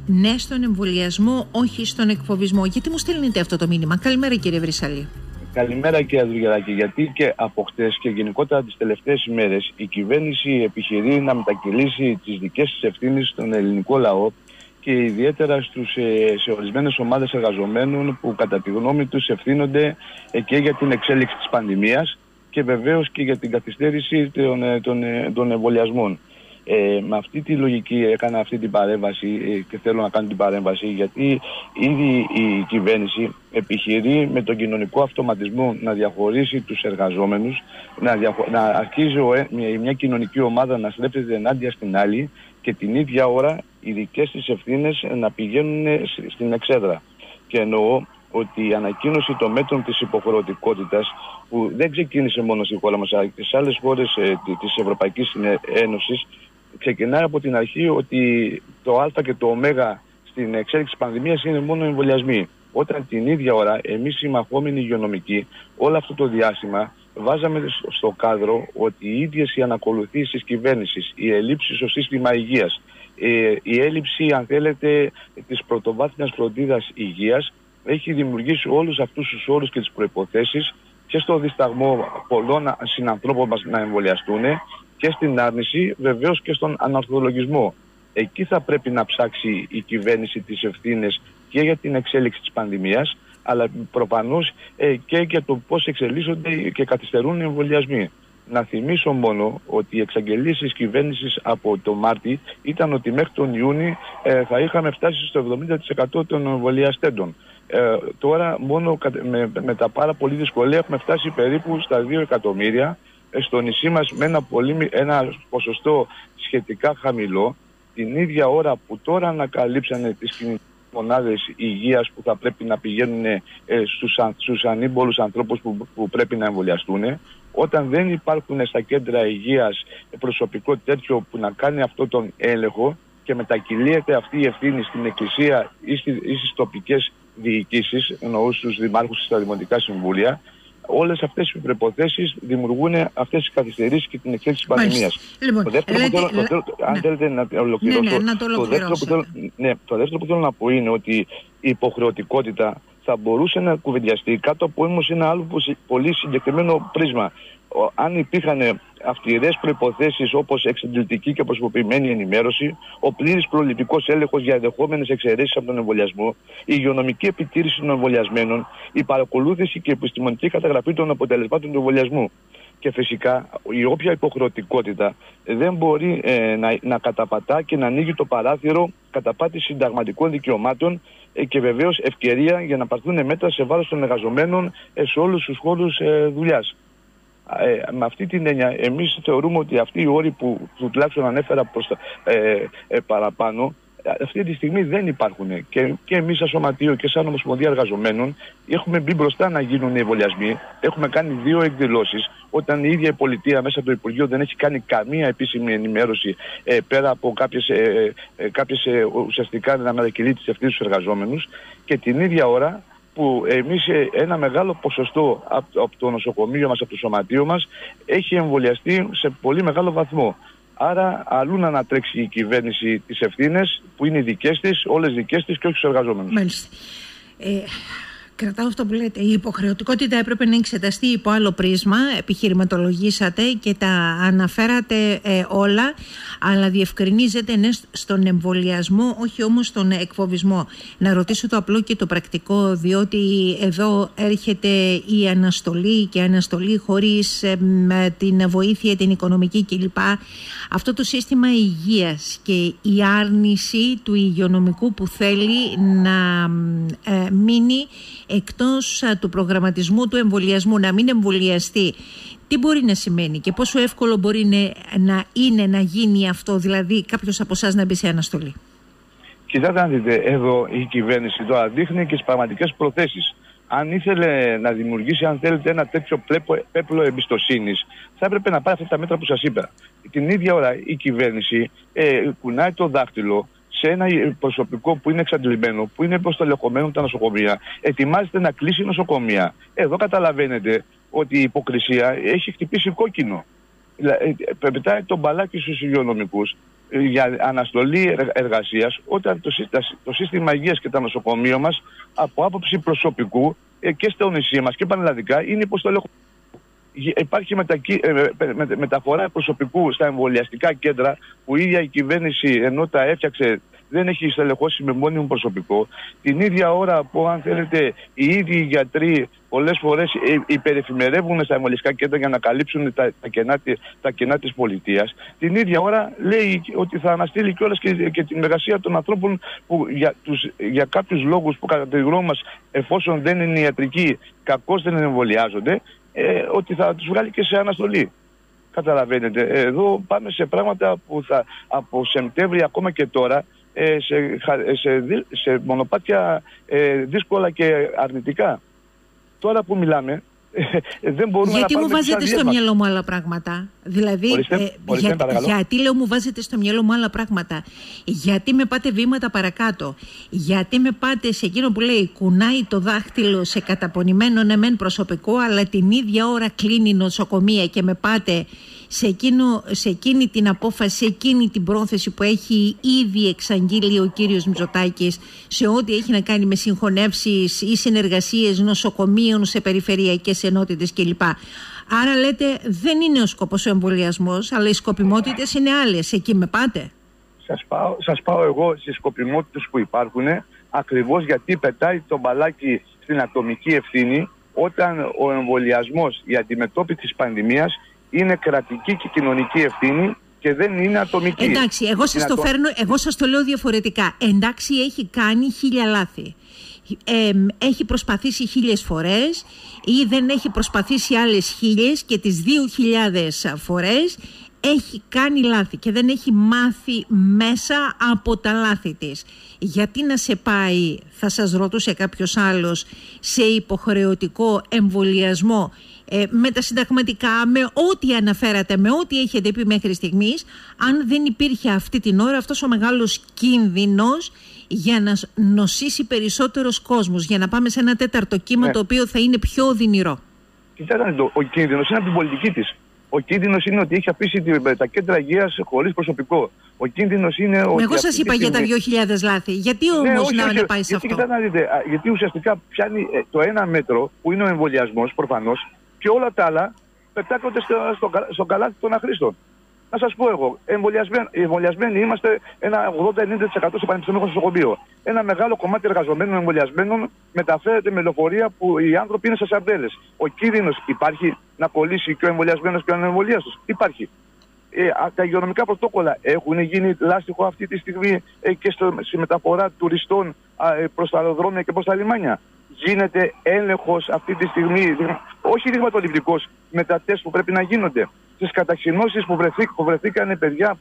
ναι στον εμβολιασμό, όχι στον εκφοβισμό. Γιατί μου στέλνετε αυτό το μήνυμα? Καλημέρα κύριε Βρυσαλή. Καλημέρα κύριε Δουλγεράκη. Γιατί και από χτες και γενικότερα τις τελευταίες ημέρες η κυβέρνηση επιχειρεί να μετακυλήσει τις δικές της ευθύνες στον ελληνικό λαό και ιδιαίτερα σε ορισμένες ομάδες εργαζομένων που κατά τη γνώμη τους ευθύνονται και για την εξέλιξη της πανδημίας και βεβαίως και για την καθυστέρηση των εμβολιασμών. Με αυτή τη λογική έκανα αυτή την παρέμβαση και θέλω να κάνω την παρέμβαση γιατί ήδη η κυβέρνηση επιχειρεί με τον κοινωνικό αυτοματισμό να διαχωρίσει τους εργαζόμενους, να αρχίζει μια κοινωνική ομάδα να στρέφεται ενάντια στην άλλη και την ίδια ώρα οι δικές της ευθύνες να πηγαίνουν στην εξέδρα. Και εννοώ ότι η ανακοίνωση των μέτρων της υποχρεωτικότητας που δεν ξεκίνησε μόνο στη χώρα μας αλλά και σε άλλες χώρες της Ευρωπαϊκής Ένωσης ξεκινάει από την αρχή ότι το α και το ω στην εξέλιξη της πανδημίας είναι μόνο εμβολιασμοί. Όταν την ίδια ώρα εμείς οι μαχόμενοι υγειονομικοί όλο αυτό το διάστημα βάζαμε στο κάδρο ότι οι ίδιες οι ανακολουθήσεις της κυβέρνησης, οι ελλείψεις στο σύστημα υγείας, η έλλειψη αν θέλετε της πρωτοβάθμιας φροντίδας υγείας έχει δημιουργήσει όλους αυτούς τους όρους και τις προϋποθέσεις και στο δισταγμό πολλών συνανθρώπων μας να εμβολιαστούν και στην άρνηση βεβαίως και στον αναρθολογισμό. Εκεί θα πρέπει να ψάξει η κυβέρνηση τις ευθύνες και για την εξέλιξη της πανδημίας αλλά προφανώς και για το πώς εξελίσσονται και καθυστερούν οι εμβολιασμοί. Να θυμίσω μόνο ότι οι εξαγγελίες της κυβέρνησης από το Μάρτι ήταν ότι μέχρι τον Ιούνιο θα είχαμε φτάσει στο 70% των εμβολιαστέντων. Τώρα μόνο με τα πάρα πολύ δυσκολία έχουμε φτάσει περίπου στα 2 εκατομμύρια στο νησί μας με ένα ποσοστό σχετικά χαμηλό την ίδια ώρα που τώρα ανακαλύψανε τις μονάδες υγείας που θα πρέπει να πηγαίνουν στους ανήμπολους ανθρώπους που πρέπει να εμβολιαστούν. Όταν δεν υπάρχουν στα κέντρα υγείας προσωπικό τέτοιο που να κάνει αυτό τον έλεγχο και μετακυλίεται αυτή η ευθύνη στην εκκλησία ή στις τοπικές διοικήσεις, εννοώ στους δημάρχους και στα δημοτικά συμβούλια, όλες αυτές οι προϋποθέσεις δημιουργούν αυτές τις καθυστερήσεις και την εξέλιξη της πανδημίας. Λοιπόν, αν θέλετε να ολοκληρώσω, το δεύτερο που θέλω να πω είναι ότι η υποχρεωτικότητα θα μπορούσε να κουβεντιαστεί κάτω από όμως ένα άλλο πολύ συγκεκριμένο πρίσμα. Αν υπήρχαν αυστηρές προϋποθέσεις όπως εξαντλητική και προσωποποιημένη ενημέρωση, ο πλήρης προληπτικός έλεγχος για ενδεχόμενες εξαιρέσεις από τον εμβολιασμό, η υγειονομική επιτήρηση των εμβολιασμένων, η παρακολούθηση και επιστημονική καταγραφή των αποτελεσμάτων του εμβολιασμού. Και φυσικά η όποια υποχρεωτικότητα δεν μπορεί να καταπατά και να ανοίγει το παράθυρο καταπάτηση συνταγματικών δικαιωμάτων και βεβαίως ευκαιρία για να πάρθουν μέτρα σε βάρος των εργαζομένων σε όλους τους χώρους δουλειάς. Με αυτή την έννοια εμείς θεωρούμε ότι αυτοί οι όροι που τουλάχιστον ανέφερα παραπάνω αυτή τη στιγμή δεν υπάρχουν και εμείς σαν σωματείο και σαν Ομοσπονδία Εργαζομένων έχουμε μπει μπροστά να γίνουν οι εμβολιασμοί. Έχουμε κάνει 2 εκδηλώσεις όταν η ίδια η πολιτεία μέσα από το Υπουργείο δεν έχει κάνει καμία επίσημη ενημέρωση πέρα από κάποιες ουσιαστικά να μετακυλεί τις ευθύνες στους εργαζόμενους και την ίδια ώρα που εμείς ένα μεγάλο ποσοστό από το νοσοκομείο μας, από το σωματείο μας έχει εμβολιαστεί σε πολύ μεγάλο βαθμό. Άρα αλλού να ανατρέξει η κυβέρνηση τις ευθύνες που είναι δικές της, όλες δικές της και όχι στους εργαζόμενους. Μάλιστα. Κρατάω αυτό που λέτε. Η υποχρεωτικότητα έπρεπε να εξεταστεί υπό άλλο πρίσμα. Επιχειρηματολογήσατε και τα αναφέρατε όλα, αλλά διευκρινίζεται ναι στον εμβολιασμό, όχι όμως στον εκφοβισμό. Να ρωτήσω το απλό και το πρακτικό, διότι εδώ έρχεται η αναστολή και αναστολή χωρίς την βοήθεια, την οικονομική κλπ. Αυτό το σύστημα υγείας και η άρνηση του υγειονομικού που θέλει να μείνει εκτός του προγραμματισμού του εμβολιασμού, να μην εμβολιαστεί. Τι μπορεί να σημαίνει και πόσο εύκολο μπορεί να γίνει αυτό, δηλαδή κάποιος από εσάς να μπει σε αναστολή? Κοιτάξτε να δείτε, εδώ η κυβέρνηση τώρα δείχνει και τις πραγματικές προθέσεις. Αν ήθελε να δημιουργήσει, αν θέλετε, ένα τέτοιο πέπλο εμπιστοσύνης, θα έπρεπε να πάρει αυτά τα μέτρα που σας είπα. Την ίδια ώρα η κυβέρνηση κουνάει το δάχτυλο σε ένα προσωπικό που είναι εξαντλημένο, που είναι προστελεχωμένο τα νοσοκομεία, ετοιμάζεται να κλείσει νοσοκομεία. Εδώ καταλαβαίνετε ότι η υποκρισία έχει χτυπήσει κόκκινο. Πετάει τον μπαλάκι στους υγειονομικούς, για αναστολή εργασίας, όταν το σύστημα υγείας και τα νοσοκομεία μας από άποψη προσωπικού και στο νησί μας και πανελλαδικά είναι υποστελεχωμένο. Υπάρχει μεταφορά προσωπικού στα εμβολιαστικά κέντρα που η ίδια η κυβέρνηση, ενώ τα έφτιαξε, δεν έχει στελεχώσει με μόνιμο προσωπικό. Την ίδια ώρα που, αν θέλετε, οι ίδιοι οι γιατροί πολλές φορές υπερεφημερεύουν στα εμβολιαστικά κέντρα για να καλύψουν τα κενά της πολιτείας. Την ίδια ώρα λέει ότι θα αναστείλει κιόλας και την εργασία των ανθρώπων που για κάποιους λόγους που κατά τη γνώμη μας, εφόσον δεν είναι ιατρικοί, κακώς δεν εμβολιάζονται, ότι θα τους βγάλει και σε αναστολή. Καταλαβαίνετε. Εδώ πάμε σε πράγματα που θα από Σεπτέμβρη ακόμα και τώρα σε μονοπάτια δύσκολα και αρνητικά. Τώρα που μιλάμε, δεν μπορούμε γιατί να μου βάζετε στο μυαλό μου άλλα πράγματα? Δηλαδή, γιατί λέω μου βάζετε στο μυαλό μου άλλα πράγματα? Γιατί με πάτε βήματα παρακάτω? Γιατί με πάτε σε εκείνο που λέει κουνάει το δάχτυλο σε καταπονημένο ναι μεν προσωπικό, αλλά την ίδια ώρα κλείνει νοσοκομεία, και με πάτε σε εκείνη την απόφαση, σε εκείνη την πρόθεση που έχει ήδη εξαγγείλει ο κύριος Μητσοτάκης σε ό,τι έχει να κάνει με συγχωνεύσεις ή συνεργασίες νοσοκομείων σε περιφερειακές ενότητες κλπ. Άρα λέτε δεν είναι ο σκοπός ο εμβολιασμός, αλλά οι σκοπιμότητες είναι άλλες. Εκεί με πάτε. Σας πάω εγώ στις σκοπιμότητες που υπάρχουν, ακριβώς γιατί πετάει το μπαλάκι στην ατομική ευθύνη, όταν ο εμβολιασμός, η αντιμετώπιση της πανδημίας είναι κρατική και κοινωνική ευθύνη και δεν είναι ατομική. Εντάξει, εγώ σας το λέω διαφορετικά. Εντάξει, έχει κάνει 1000 λάθη. Έχει προσπαθήσει 1000 φορές ή δεν έχει προσπαθήσει άλλες 1000 και τις 2000 φορές έχει κάνει λάθη και δεν έχει μάθει μέσα από τα λάθη της. Γιατί να σε πάει, θα σας ρωτούσε κάποιος άλλος, σε υποχρεωτικό εμβολιασμό με τα συνταγματικά, με ό,τι αναφέρατε, με ό,τι έχετε πει μέχρι στιγμής, αν δεν υπήρχε αυτή την ώρα αυτός ο μεγάλος κίνδυνος για να νοσήσει περισσότερος κόσμος, για να πάμε σε ένα τέταρτο κύμα το οποίο θα είναι πιο οδυνηρό? Κοιτάξτε, ο κίνδυνος είναι από την πολιτική της. Ο κίνδυνος είναι ότι έχει αφήσει τα κέντρα υγείας χωρίς προσωπικό. Ο κίνδυνος είναι ότι. Εγώ σας είπα για τα 2.000 λάθη. Γιατί όμως να πάει σε αυτό? Κοιτάξτε να δείτε, γιατί ουσιαστικά πιάνει το ένα μέτρο που είναι ο εμβολιασμός προφανώς και όλα τα άλλα πετάκονται στο καλάθι των αχρήστων. Να σας πω εγώ, εμβολιασμένοι είμαστε ένα 80-90% στο πανεπιστημιακό νοσοκομείο. Ένα μεγάλο κομμάτι εργαζομένων εμβολιασμένων μεταφέρεται με λεωφορεία που οι άνθρωποι είναι σε σαρδέλες. Ο κίνδυνος υπάρχει να κολλήσει και ο εμβολιασμένος και ο ανεμβολίαστος? Υπάρχει. Τα υγειονομικά πρωτόκολλα έχουν γίνει λάστιχο αυτή τη στιγμή και στη μεταφορά τουριστών προς τα αεροδρόμια και προς τα λιμάνια? Γίνεται έλεγχος αυτή τη στιγμή, όχι δειγματοληπτικός, με τα τεστ που πρέπει να γίνονται? Στις καταξινώσεις που βρεθήκαν παιδιά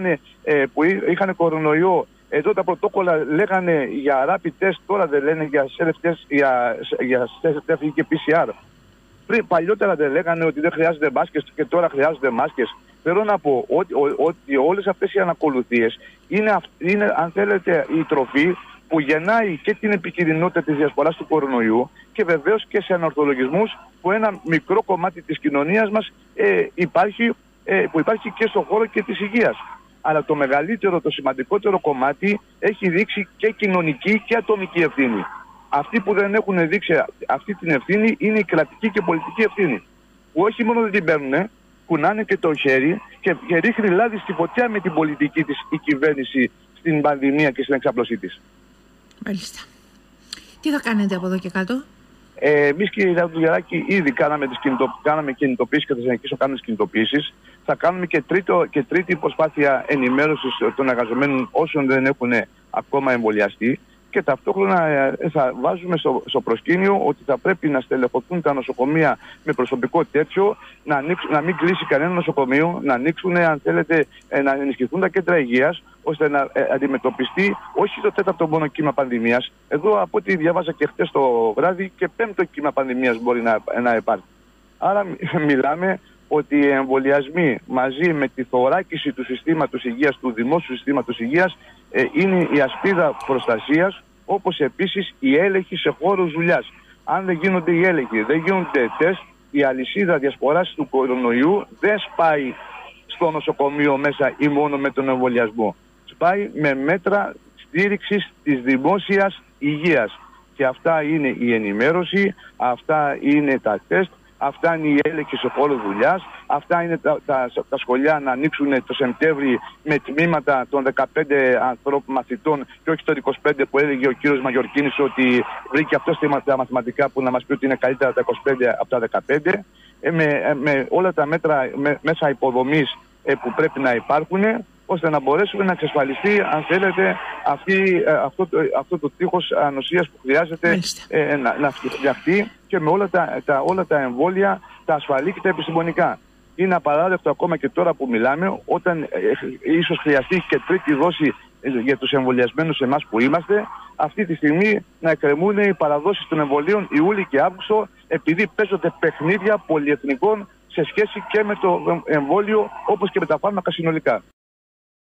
που είχαν κορονοϊό, εδώ τα πρωτόκολλα λέγανε για rapid test, τώρα δεν λένε για self-test, για self-test και PCR. Παλιότερα δεν λέγανε ότι δεν χρειάζονται μάσκες και τώρα χρειάζονται μάσκες? Θέλω να πω ότι όλες αυτές οι ανακολουθίες είναι, αν θέλετε, η τροφή που γεννάει και την επικινδυνότητα της διασποράς του κορονοϊού και βεβαίως και σε ανορθολογισμούς που ένα μικρό κομμάτι της κοινωνίας μας που υπάρχει και στον χώρο και της υγείας. Αλλά το μεγαλύτερο, το σημαντικότερο κομμάτι έχει δείξει και κοινωνική και ατομική ευθύνη. Αυτοί που δεν έχουν δείξει αυτή την ευθύνη είναι η κρατική και πολιτική ευθύνη. Που όχι μόνο δεν την παίρνουν, κουνάνε και το χέρι και ρίχνει λάδι στη φωτιά με την πολιτική της η κυβέρνηση στην πανδημία και στην εξάπλωσή της. Μάλιστα. Τι θα κάνετε από εδώ και κάτω? Εμείς, κύριε Τουλιαράκη, ήδη κάναμε κινητοποίησεις και θα συνεχίσουμε να κάνουμε τις κινητοποίησεις. Θα κάνουμε και τρίτη προσπάθεια ενημέρωσης των εργαζομένων όσων δεν έχουν ακόμα εμβολιαστεί. Και ταυτόχρονα θα βάζουμε στο προσκήνιο ότι θα πρέπει να στελεχωθούν τα νοσοκομεία με προσωπικό τέτοιο, να μην κλείσει κανένα νοσοκομείο, να ανοίξουν, αν θέλετε, να ενισχυθούν τα κέντρα υγείας, ώστε να αντιμετωπιστεί όχι το τέταρτο μόνο κύμα πανδημίας. Εδώ, από ό,τι διάβαζα και χτες το βράδυ, και πέμπτο κύμα πανδημίας μπορεί να υπάρχει. Άρα μιλάμε ότι οι εμβολιασμοί μαζί με τη θωράκιση του συστήματος υγείας, του δημόσιου συστήματος υγείας, είναι η ασπίδα προστασίας, όπως επίσης η έλεγχη σε χώρους δουλειάς. Αν δεν γίνονται οι έλεγχοι, δεν γίνονται τεστ, η αλυσίδα διασποράς του κορονοϊού δεν σπάει στο νοσοκομείο μέσα ή μόνο με τον εμβολιασμό. Σπάει με μέτρα στήριξης της δημόσιας υγείας. Και αυτά είναι η ενημέρωση, αυτά είναι τα τεστ, αυτά είναι η έλεγχη σε χώρο δουλειάς, αυτά είναι τα σχολεία να ανοίξουν το Σεπτέμβρη με τμήματα των 15 ανθρώπων μαθητών και όχι το 25 που έλεγε ο κύριος Μαγιορκίνης ότι βρήκε αυτό στα μαθηματικά που να μας πει ότι είναι καλύτερα τα 25 από τα 15, με όλα τα μέτρα μέσα υποδομής που πρέπει να υπάρχουν, ώστε να μπορέσουμε να εξασφαλιστεί, αν θέλετε, αυτό το τείχος ανοσίας που χρειάζεται να φτιαχτεί και με όλα τα εμβόλια, τα ασφαλή και τα επιστημονικά. Είναι απαράδεκτο ακόμα και τώρα που μιλάμε, όταν ίσως χρειαστεί και τρίτη δόση για τους εμβολιασμένους εμάς που είμαστε, αυτή τη στιγμή να εκκρεμούν οι παραδόσεις των εμβολίων Ιούλη και Αύγουστο, επειδή παίζονται παιχνίδια πολυεθνικών σε σχέση και με το εμβόλιο όπως και με τα φάρμακα συνολικά.